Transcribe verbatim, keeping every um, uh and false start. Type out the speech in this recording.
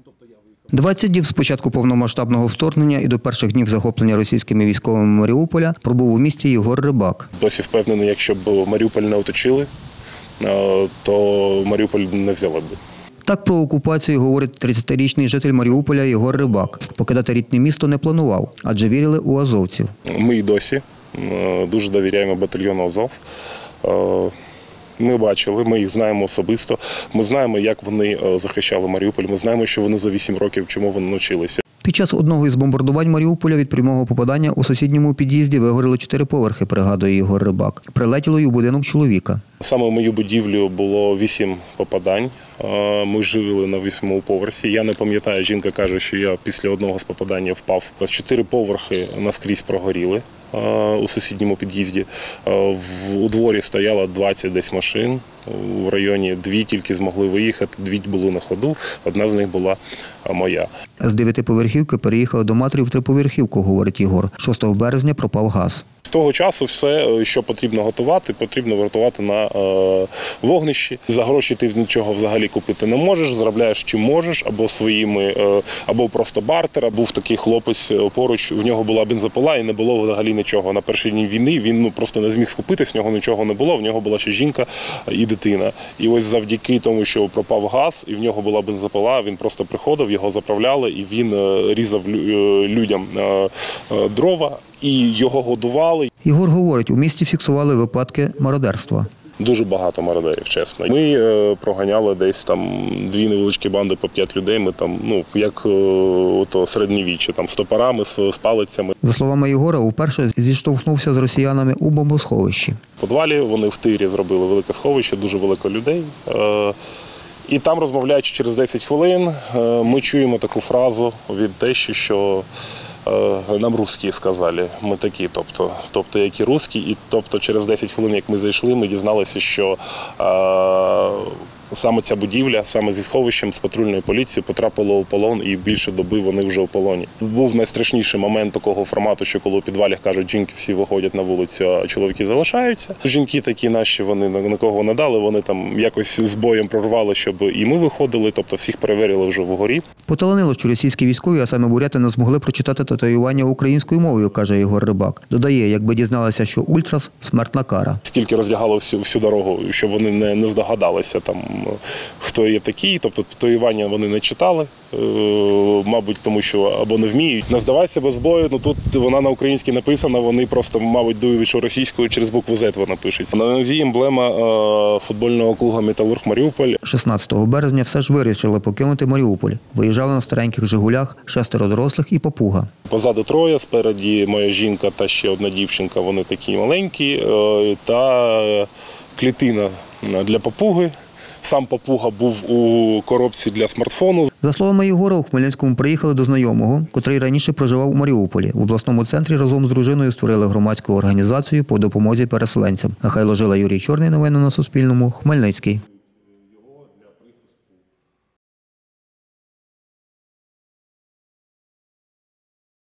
двадцять діб з початку повномасштабного вторгнення і до перших днів захоплення російськими військовими Маріуполя пробув у місті Єгор Рибак. Досі впевнений, якщо б Маріуполь не оточили, то Маріуполь не взяли б. Так про окупацію говорить тридцятирічний житель Маріуполя Єгор Рибак. Покидати рідне місто не планував, адже вірили у азовців. Ми й досі дуже довіряємо батальйону «Азов». Ми бачили, ми їх знаємо особисто, ми знаємо, як вони захищали Маріуполь, ми знаємо, що вони за вісім років, чому вони навчилися. Під час одного із бомбардувань Маріуполя від прямого попадання у сусідньому під'їзді вигоріли чотири поверхи, пригадує Єгор Рибак. Прилетіло й у будинок чоловіка. Саме в мою будівлю було вісім попадань. Ми жили на восьмому поверсі. Я не пам'ятаю, жінка каже, що я після одного з попадання впав. Чотири поверхи наскрізь прогоріли у сусідньому під'їзді. У дворі стояло двадцять десь машин. В районі дві тільки змогли виїхати, дві були на ходу, одна з них була моя. З дев'ятиповерхівки переїхали до матері в триповерхівку, говорить Єгор. шостого березня пропав газ. З того часу все, що потрібно готувати, потрібно готувати на е, вогнищі. За гроші ти нічого взагалі купити не можеш, заробляєш чим можеш, або своїми, е, або просто бартер. Був такий хлопець поруч, в нього була бензопила і не було взагалі нічого. На перший день війни він ну, просто не зміг схопити, з нього нічого не було, в нього була ще жінка і дитина. І ось завдяки тому, що пропав газ, і в нього була бензопила, він просто приходив, його заправляли, і він е, різав людям е, е, дрова, і його годували. Єгор говорить, у місті фіксували випадки мародерства. Дуже багато мародерів, чесно. Ми е, проганяли десь там дві невеличкі банди по п'ять людей. Ми там, ну, як е, ото середньовіччя, там з топорами, з, з палицями. За словами Єгора, уперше зіштовхнувся з росіянами у бомбосховищі. В підвалі вони в тирі зробили велике сховище, дуже велико людей. Е, і там, розмовляючи через десять хвилин, е, ми чуємо таку фразу від тещі, що нам русські сказали, ми такі, тобто, тобто які русські, і тобто через десять хвилин, як ми зайшли, ми дізналися, що е, саме ця будівля, саме зі сховищем, з патрульною поліцією потрапила у полон, і більше доби вони вже у полоні. Був найстрашніший момент такого формату, що коли у підвалах кажуть, жінки всі виходять на вулицю, а чоловіки залишаються. Жінки такі наші, вони нікого не дали, вони там якось з боєм прорвали, щоб і ми виходили, тобто всіх перевірили вже вгорі. Поталанило, що російські військові, а саме буряти, не змогли прочитати татуювання українською мовою, каже Єгор Рибак. Додає, якби дізналися, що ультрас – смертна кара. Скільки роздягало всю, всю дорогу, щоб вони не, не здогадалися, там, хто є такий, тобто татуювання вони не читали, мабуть, тому що або не вміють. Не здавайся без бою, ну тут вона на українській написана, вони просто, мабуть, дують, що російською через букву «З» вона пишеться. На нозі емблема футбольного клубу «Металург Маріуполь». шістнадцятого березня все ж вирішили покинути Маріуполь. Виїжджали на стареньких «Жигулях», шестеро дорослих і папуга. Позаду троє, спереді моя жінка та ще одна дівчинка, вони такі маленькі, та клітина для папуги. Сам папуга був у коробці для смартфону. За словами Єгора, у Хмельницькому приїхали до знайомого, котрий раніше проживав у Маріуполі. В обласному центрі разом з дружиною створили громадську організацію по допомозі переселенцям. Михайло Жила, Юрій Чорний. Новини на Суспільному. Хмельницький.